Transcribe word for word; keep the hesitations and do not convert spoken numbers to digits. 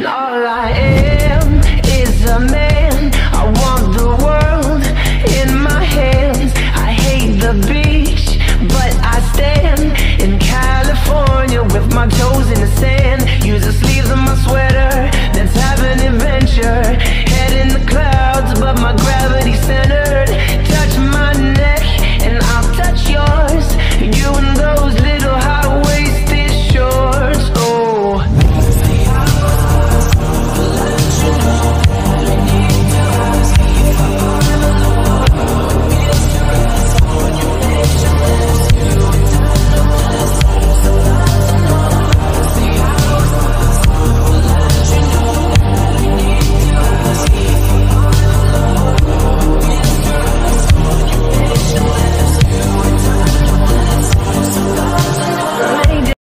All I am is a man. I want the world in my hands. I hate the beach, but I stand in California with my toes in the sand. Use the sleeves of my sweater